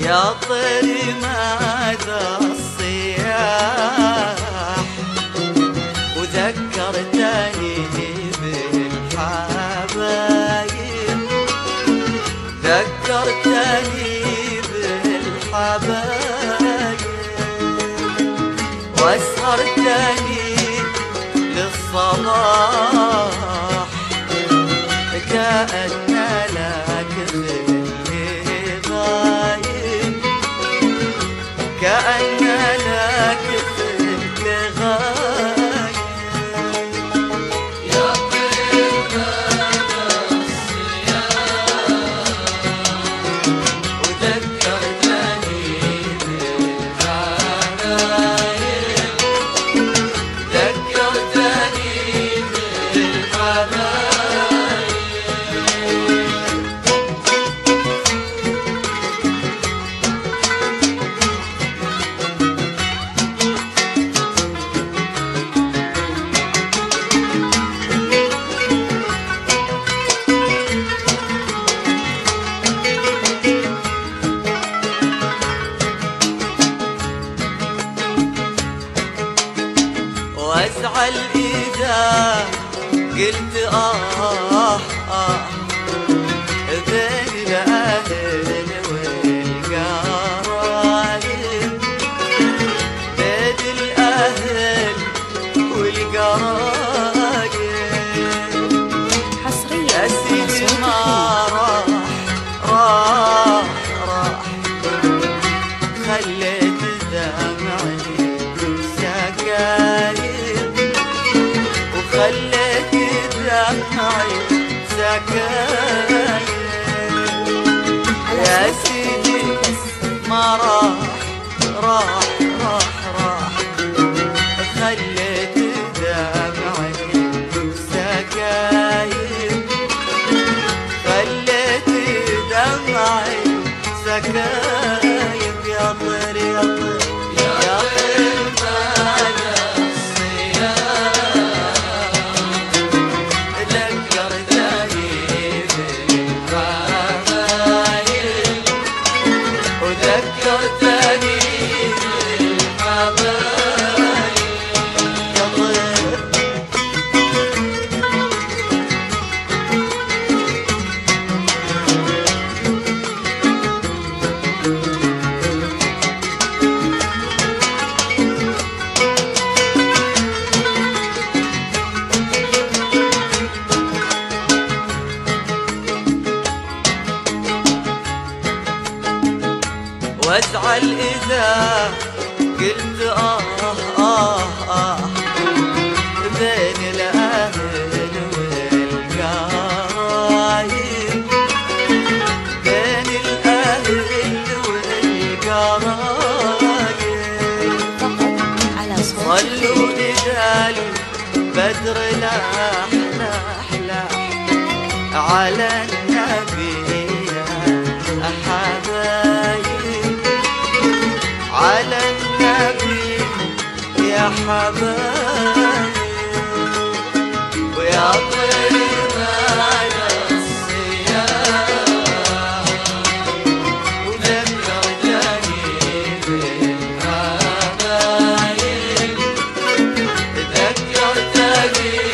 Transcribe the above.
يا طير ماذا الصياح وذكرتني بالحبايب، ذكرتني بالحبايب واسهرتني للصباح كأن لك ظل غايب، كأن لك ظل غايب. يا طير ماذا الصياح وذكرتني بالحبايب، ذكرتني بالحبايب. وازعل إذا قلت بين الأهل والقرايب، بين الأهل والقرايب. حصريا يا سيدي ما راح خليت دمعي سكايب، وخليت دمعي سكايب. يا سيدي ما راح خليت دمعي سكايب، خليت دمعي سكايب. يا طير يا طير يا طير ماذا الصياح ذكرتني بالحبايب، وذكرتني بالحبايب. يا طير وازعل إذا قلت بين الأهل والقرايب، بين الأهل والقرايب. على صوت صلوا رجال بدر لاح لاح لاح على النبي يا حبايب، على النبي يا حبايب. ويا طير ماذا الصياح وذكرتني بالحبايب، ذكرتني